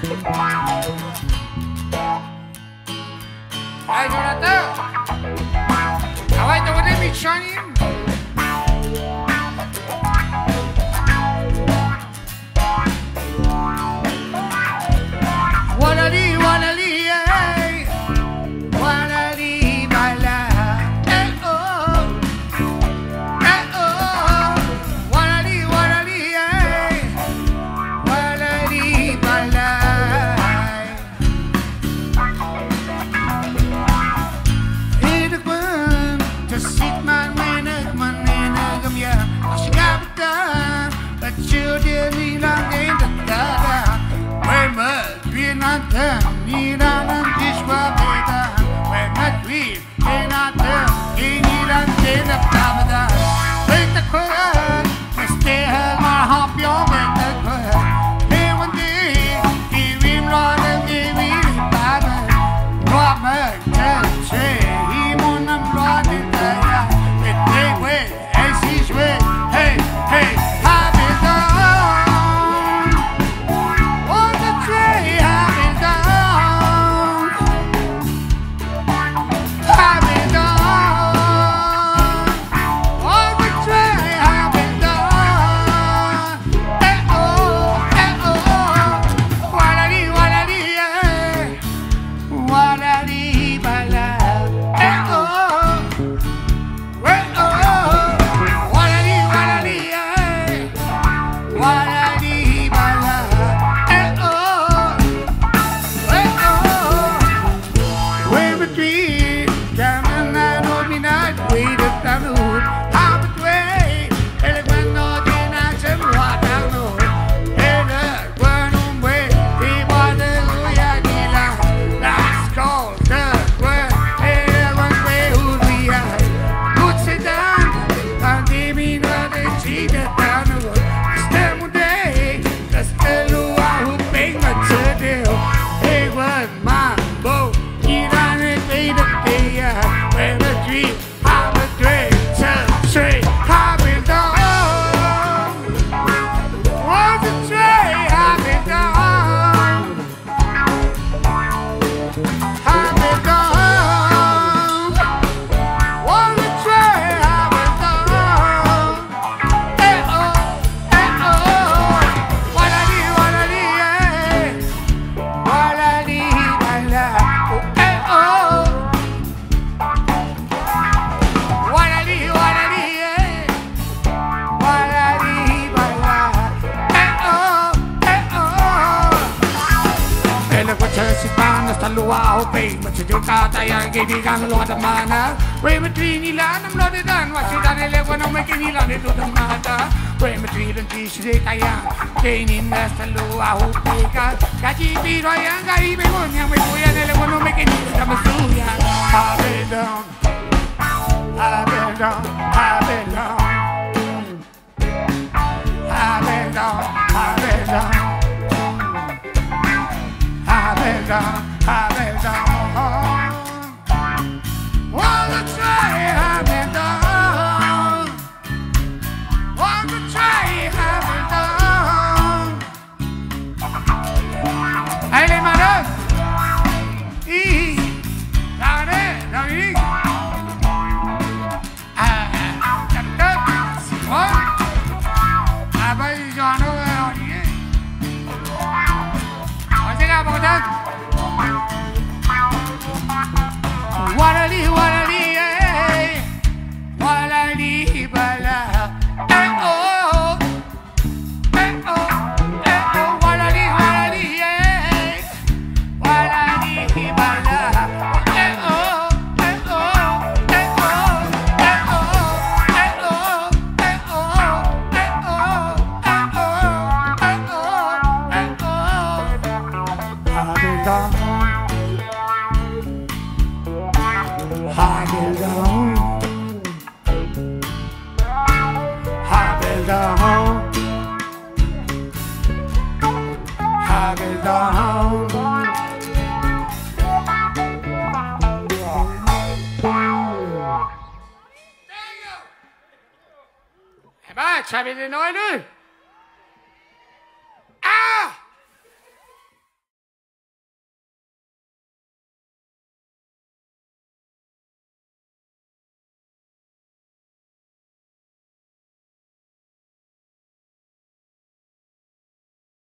Hai Jonathan, avai de unde micșanii? Walali, walali, eh, walali, bala, eh oh, walali, walali, eh, walali, bala. Hidden to seek my winner, yeah, I got it done, but you didn't long in the dark. Where must be not done, need on this wabeda. Where not we, they not done, they need on the Pavada. With the crowd, stay held my hop, your with the crowd. Hey, one day, give him Lord and give him Baba. Robert, just say, he won't have brought it there. With their way, as his way, hey, hey, have it done. Kaibigan lo ada mana? Way between nila nam lo dan wasi dan elewa no me kinila ne lo dan mata. Way between dan tisre kaya kenin nasta lo ahu peka. Kaji biro yang gai begon yang me puya ne elewa no me kinila masuya. Have it down, have it down, have it down, have it down, have it down, have it down, have it down. Want to try, have it done. Want to try, have it done. Hey, les malades. Walali, walali, eh, walali, bala, eh oh, walali, walali, eh, walali, bala, eh oh, Shapeldaun.